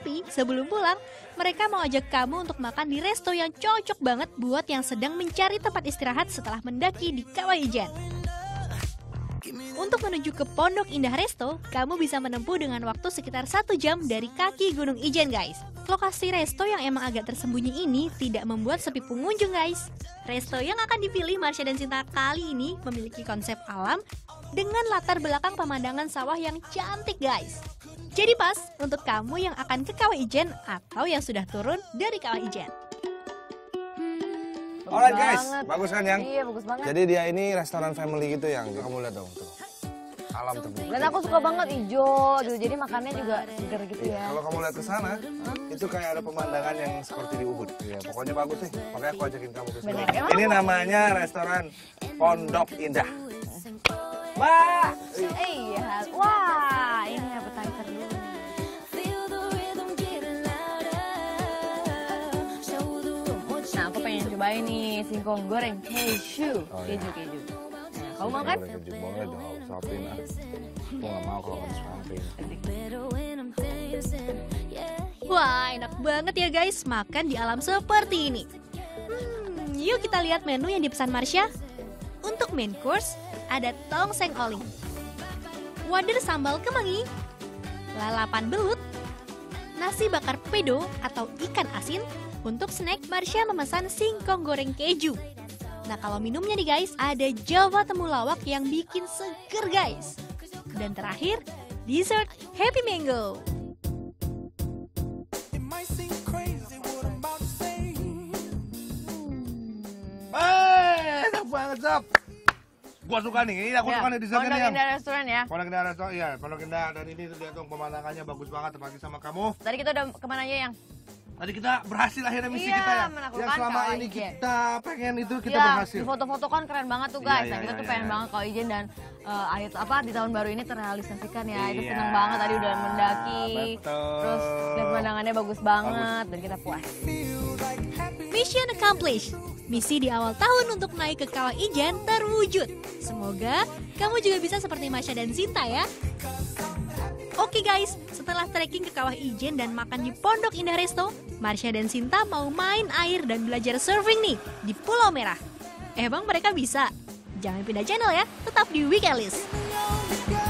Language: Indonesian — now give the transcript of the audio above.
Tapi sebelum pulang, mereka mau ajak kamu untuk makan di resto yang cocok banget buat yang sedang mencari tempat istirahat setelah mendaki di Kawah Ijen. Untuk menuju ke Pondok Indah Resto, kamu bisa menempuh dengan waktu sekitar 1 jam dari kaki Gunung Ijen, guys. Lokasi resto yang emang agak tersembunyi ini tidak membuat sepi pengunjung, guys. Resto yang akan dipilih Marsha dan Sinta kali ini memiliki konsep alam dengan latar belakang pemandangan sawah yang cantik, guys. Jadi pas untuk kamu yang akan ke Kawah Ijen atau yang sudah turun dari Kawah Ijen. Alright guys, bagus kan yang? Iya, bagus banget. Jadi dia ini restoran family gitu yang kamu lihat dong tuh. Alam terbuka. Dan aku suka banget hijau, jadi makannya juga segar gitu ya. Kalau kamu lihat ke sana, itu kayak ada pemandangan yang seperti di Ubud. Ya, pokoknya bagus nih. Makanya aku ajakin kamu ke sini. Bener. Ini namanya restoran Pondok Indah. Mbak! Iya, wah ini appetizer dulu. Nah, aku pengen cobain nih singkong goreng keju. Oh, iya. Keju. Nah, kamu mau kan? Keju boleh dong, suapin ah. Aku nggak mau kalau nggak disuapin. Wah, enak banget ya guys makan di alam seperti ini. Yuk kita lihat menu yang dipesan Marsha. Untuk main course, ada tongseng oling, wader sambal kemangi, lalapan belut, nasi bakar pedo atau ikan asin. Untuk snack, Marsha memesan singkong goreng keju. Nah kalau minumnya nih guys, ada Java temulawak yang bikin seger guys. Dan terakhir, dessert Happy Mango. Enak banget, Sob. Gua suka nih, ini aku suka nih dessertnya nih. Pondok Indah restoran ya. Pondok Indah restoran, iya. Pondok Indah, dan ini lihat dong pemandangannya bagus banget apalagi sama kamu. Tadi kita udah kemana aja yang? Tadi kita berhasil akhirnya misi Iya, kita ya. menaklukkan Yang selama Kawah ini Ijen. kita pengen itu kita Ya, berhasil. di foto-foto kan keren banget tuh guys. Iya, Nah, kita iya, tuh iya, pengen iya. banget Kawah Ijen dan akhir apa di tahun baru ini terrealisasikan ya. Itu Iya, seneng banget tadi udah mendaki. betul. Terus dan pemandangannya bagus banget dan kita puas. Mission accomplished. Misi di awal tahun untuk naik ke Kawah Ijen terwujud. Semoga kamu juga bisa seperti Marsha dan Sinta ya. Oke guys, setelah trekking ke Kawah Ijen dan makan di Pondok Indah Resto, Marsha dan Sinta mau main air dan belajar surfing nih di Pulau Merah. Bang mereka bisa? Jangan pindah channel ya, tetap di Weekend List.